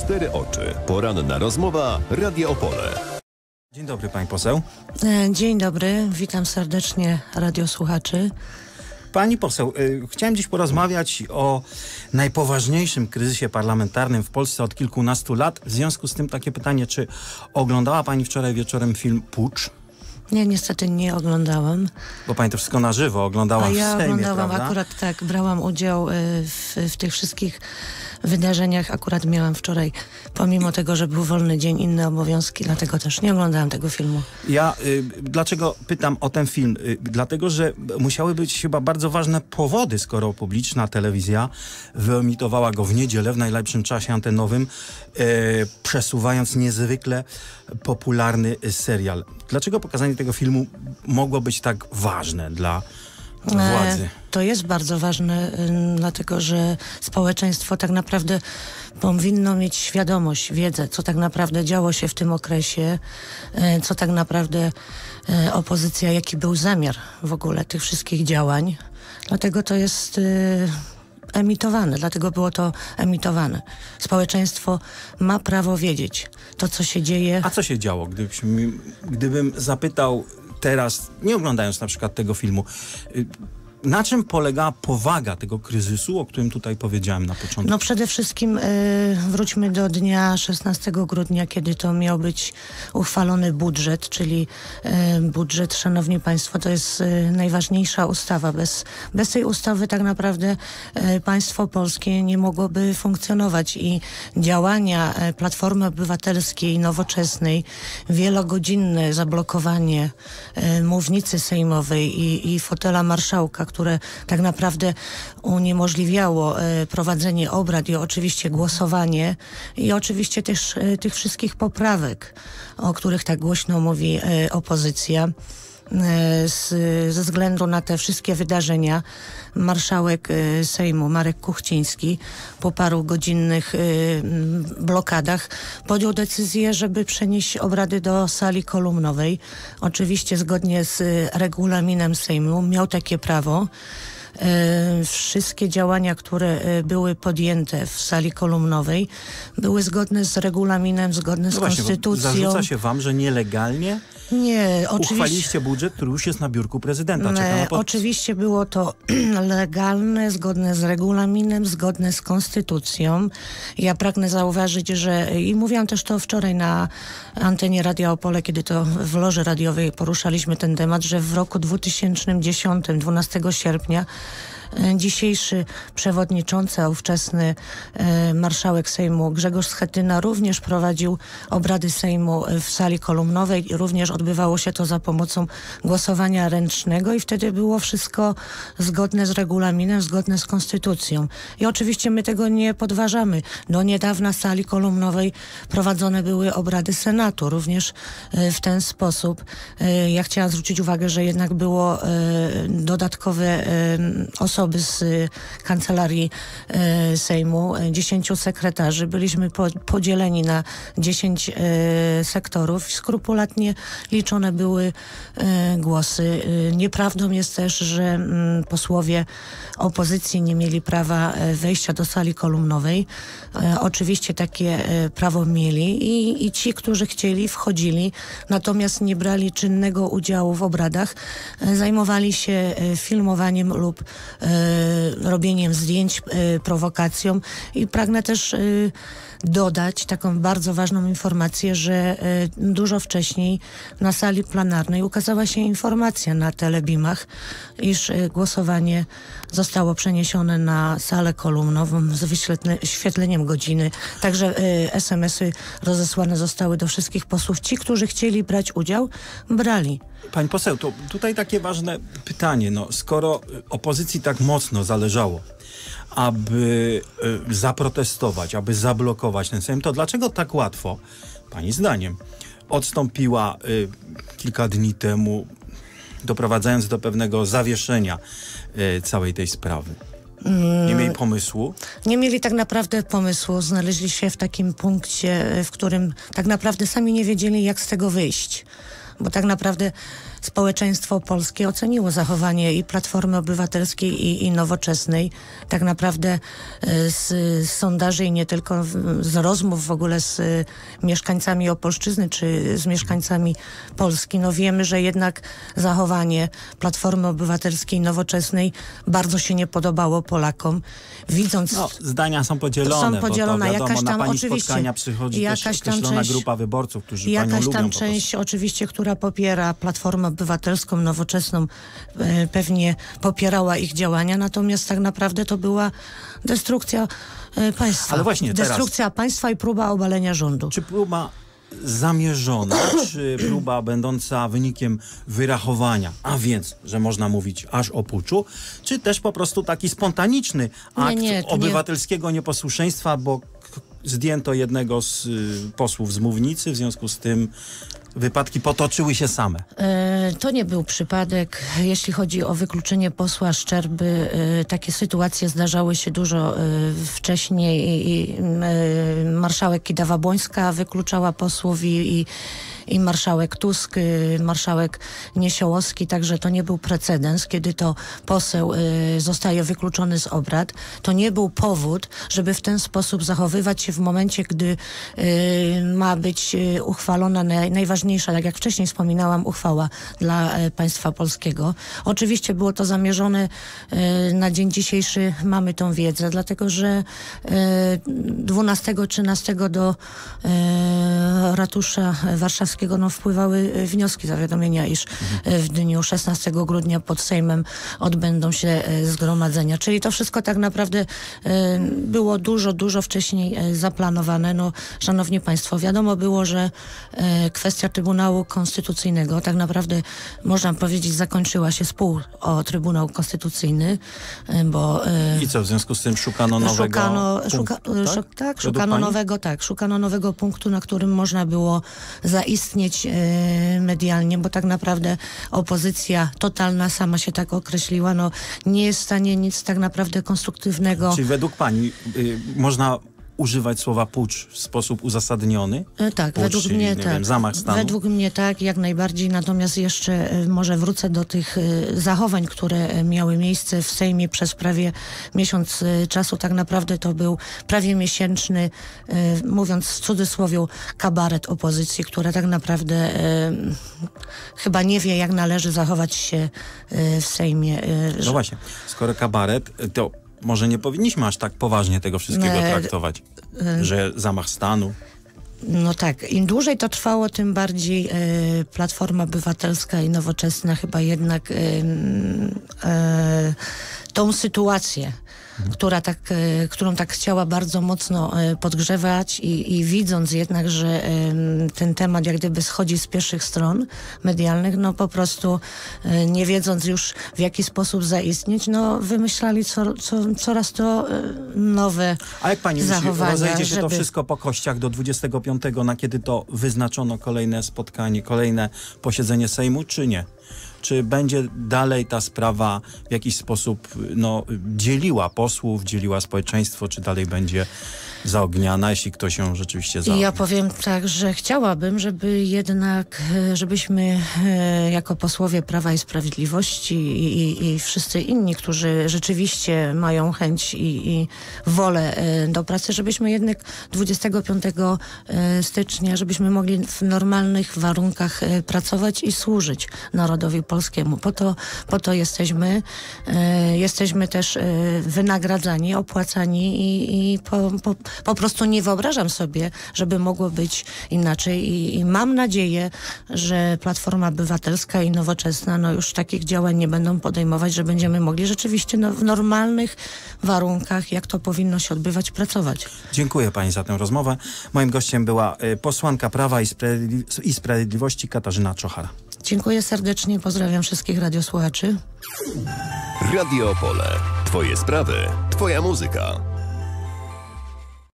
cztery oczy. Poranna rozmowa Radio Opole. Dzień dobry, pani poseł. Dzień dobry, witam serdecznie radiosłuchaczy. Pani poseł, chciałem dziś porozmawiać o najpoważniejszym kryzysie parlamentarnym w Polsce od kilkunastu lat. W związku z tym takie pytanie, czy oglądała pani wczoraj wieczorem film Pucz? Nie, niestety nie oglądałam. Bo pani to wszystko na żywo oglądała w Sejmie, oglądałam, prawda? akurat tak, brałam udział w tych wszystkich wydarzeniach. Akurat miałam wczoraj, pomimo tego, że był wolny dzień, inne obowiązki, dlatego też nie oglądałam tego filmu. Dlaczego pytam o ten film? Dlatego, że musiały być chyba bardzo ważne powody, skoro publiczna telewizja wyemitowała go w niedzielę w najlepszym czasie antenowym, przesuwając niezwykle popularny serial. Dlaczego pokazanie tego filmu mogło być tak ważne dla władzy? To jest bardzo ważne, dlatego że społeczeństwo tak naprawdę powinno mieć świadomość, wiedzę, co tak naprawdę działo się w tym okresie, co tak naprawdę opozycja, jaki był zamiar w ogóle tych wszystkich działań. Dlatego to jest emitowane, dlatego było to emitowane. Społeczeństwo ma prawo wiedzieć to, co się dzieje. A co się działo, gdybym zapytał teraz, nie oglądając na przykład tego filmu, na czym polegała powaga tego kryzysu, o którym tutaj powiedziałem na początku? No przede wszystkim wróćmy do dnia 16 grudnia, kiedy to miał być uchwalony budżet, czyli budżet, szanowni państwo, to jest najważniejsza ustawa. Bez tej ustawy tak naprawdę państwo polskie nie mogłoby funkcjonować i działania Platformy Obywatelskiej, Nowoczesnej, wielogodzinne zablokowanie mównicy sejmowej i fotela marszałka, które tak naprawdę uniemożliwiało prowadzenie obrad i oczywiście głosowanie i oczywiście też tych wszystkich poprawek, o których tak głośno mówi opozycja. Ze względu na te wszystkie wydarzenia marszałek Sejmu Marek Kuchciński po paru godzinnych blokadach podjął decyzję, żeby przenieść obrady do sali kolumnowej. Oczywiście zgodnie z regulaminem Sejmu miał takie prawo. Wszystkie działania, które były podjęte w sali kolumnowej, były zgodne z regulaminem, zgodne z konstytucją. Zarzuca się wam, że nielegalnie uchwaliliście budżet, który już jest na biurku prezydenta. Oczywiście było to legalne, zgodne z regulaminem, zgodne z konstytucją. Ja pragnę zauważyć, że i mówiłam też to wczoraj na antenie Radia Opole, kiedy to w loży radiowej poruszaliśmy ten temat, że w roku 2010, 12 sierpnia, dzisiejszy przewodniczący, a ówczesny marszałek Sejmu Grzegorz Schetyna również prowadził obrady Sejmu w sali kolumnowej. Również odbywało się to za pomocą głosowania ręcznego i wtedy było wszystko zgodne z regulaminem, zgodne z konstytucją. I oczywiście my tego nie podważamy. Do niedawna w sali kolumnowej prowadzone były obrady Senatu. Również w ten sposób. Ja chciałam zwrócić uwagę, że jednak było dodatkowe osoby z kancelarii Sejmu, 10 sekretarzy. Byliśmy podzieleni na 10 sektorów. Skrupulatnie liczone były głosy. Nieprawdą jest też, że posłowie opozycji nie mieli prawa wejścia do sali kolumnowej. Oczywiście takie prawo mieli i ci, którzy chcieli, wchodzili, natomiast nie brali czynnego udziału w obradach. Zajmowali się filmowaniem lub robieniem zdjęć, prowokacją i pragnę też dodać taką bardzo ważną informację, że dużo wcześniej na sali plenarnej ukazała się informacja na telebimach, iż głosowanie zostało przeniesione na salę kolumnową z wyświetleniem godziny. Także SMS-y rozesłane zostały do wszystkich posłów. Ci, którzy chcieli brać udział, brali. Pani poseł, to tutaj takie ważne pytanie. Skoro opozycji tak mocno zależało, aby zaprotestować, aby zablokować ten Sejm, to dlaczego tak łatwo, pani zdaniem, odstąpiła kilka dni temu, doprowadzając do pewnego zawieszenia całej tej sprawy? Nie mieli pomysłu? Nie mieli tak naprawdę pomysłu. Znaleźli się w takim punkcie, w którym tak naprawdę sami nie wiedzieli, jak z tego wyjść. Bo tak naprawdę społeczeństwo polskie oceniło zachowanie i Platformy Obywatelskiej i Nowoczesnej. Tak naprawdę z sondaży i nie tylko, z rozmów w ogóle z mieszkańcami Opolszczyzny czy z mieszkańcami Polski, no wiemy, że jednak zachowanie Platformy Obywatelskiej i Nowoczesnej bardzo się nie podobało Polakom. Widząc... No, zdania są podzielone, bo to wiadomo, jakaś tam na pani oczywiście, spotkania przychodzi też określona grupa wyborców, którzy panią lubią. Jakaś tam część oczywiście, która popiera Platformę Obywatelską, Nowoczesną, pewnie popierała ich działania, natomiast tak naprawdę to była destrukcja państwa. Ale właśnie teraz... Destrukcja państwa i próba obalenia rządu. Czy próba zamierzona, czy próba będąca wynikiem wyrachowania, a więc, że można mówić aż o puczu, czy też po prostu taki spontaniczny akt obywatelskiego nieposłuszeństwa, bo zdjęto jednego z posłów z mównicy, w związku z tym wypadki potoczyły się same. To nie był przypadek. Jeśli chodzi o wykluczenie posła Szczerby, takie sytuacje zdarzały się dużo wcześniej i marszałek Kidawa-Błońska wykluczała posłów i marszałek Tusk, marszałek Niesiołowski, także to nie był precedens, kiedy to poseł zostaje wykluczony z obrad. To nie był powód, żeby w ten sposób zachowywać się w momencie, gdy ma być uchwalona najważniejsza, tak jak wcześniej wspominałam, uchwała dla państwa polskiego. Oczywiście było to zamierzone. Na dzień dzisiejszy mamy tą wiedzę, dlatego że 12-13 do ratusza warszawskiego wpływały wnioski, zawiadomienia, iż w dniu 16 grudnia pod Sejmem odbędą się zgromadzenia. Czyli to wszystko tak naprawdę było dużo wcześniej zaplanowane. No, szanowni państwo, wiadomo było, że kwestia Trybunału Konstytucyjnego tak naprawdę, można powiedzieć, zakończyła się spór o Trybunał Konstytucyjny, bo... I co, w związku z tym szukano nowego punktu, szukano nowego punktu, na którym można było zaistnieć medialnie, bo tak naprawdę opozycja totalna, sama się tak określiła, no nie jest w stanie nic tak naprawdę konstruktywnego. Czyli według pani można używać słowa pucz w sposób uzasadniony? Tak, pucz, według mnie tak. Wiem, zamach stanu? Według mnie tak, jak najbardziej. Natomiast jeszcze może wrócę do tych zachowań, które miały miejsce w Sejmie przez prawie miesiąc czasu. Tak naprawdę to był prawie miesięczny, mówiąc w cudzysłowie, kabaret opozycji, która tak naprawdę chyba nie wie, jak należy zachować się w Sejmie. No właśnie, skoro kabaret, to może nie powinniśmy aż tak poważnie tego wszystkiego traktować, że zamach stanu. No tak, im dłużej to trwało, tym bardziej Platforma Obywatelska i Nowoczesna chyba jednak tą sytuację, którą tak chciała bardzo mocno podgrzewać i widząc jednak, że ten temat jak gdyby schodzi z pierwszych stron medialnych, no po prostu nie wiedząc już w jaki sposób zaistnieć, no wymyślali coraz to nowe A jak pani myśli, zachowania, rozejdzie się to wszystko po kościach do 25, na kiedy to wyznaczono kolejne spotkanie, kolejne posiedzenie Sejmu, czy nie? Czy będzie dalej ta sprawa w jakiś sposób dzieliła posłów, dzieliła społeczeństwo, czy dalej będzie zaogniana, jeśli ktoś ją rzeczywiście zaognia? Ja powiem tak, że chciałabym, żeby jednak, żebyśmy jako posłowie Prawa i Sprawiedliwości i wszyscy inni, którzy rzeczywiście mają chęć i wolę do pracy, żebyśmy jednak 25 stycznia, żebyśmy mogli w normalnych warunkach pracować i służyć narodowi polskiemu. Po to jesteśmy. Jesteśmy też wynagradzani, opłacani i po prostu nie wyobrażam sobie, żeby mogło być inaczej i mam nadzieję, że Platforma Obywatelska i Nowoczesna już takich działań nie będą podejmować, że będziemy mogli rzeczywiście w normalnych warunkach, jak to powinno się odbywać, pracować. Dziękuję pani za tę rozmowę. Moim gościem była posłanka Prawa i Sprawiedliwości Katarzyna Czochara. Dziękuję serdecznie, pozdrawiam wszystkich radiosłuchaczy. Radio Opole. Twoje sprawy, twoja muzyka.